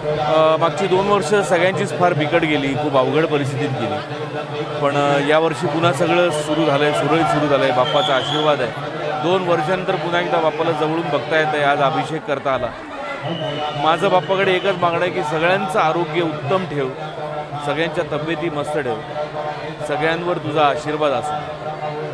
मागची 2 वर्ष सगळ्यांचीच फार बिकट गेली, खूप अवघड परिस्थितीत गेली. पण यावर्षी पुन्हा सगळं सुरू झालं आहे, सुरळीत सुरू झालं आहे. बाप्पाचा आशीर्वाद आहे. 2 वर्षांनंतर पुन्हा एकदा बाप्पाला जवळून बघता येतं आहे. आज अभिषेक करता आला. माझं बाप्पाकडे एकच मागणं आहे की सगळ्यांचं आरोग्य उत्तम ठेव, सगळ्यांच्या तब्येती मस्त ठेव, सगळ्यांवर तुझा आशीर्वाद असो.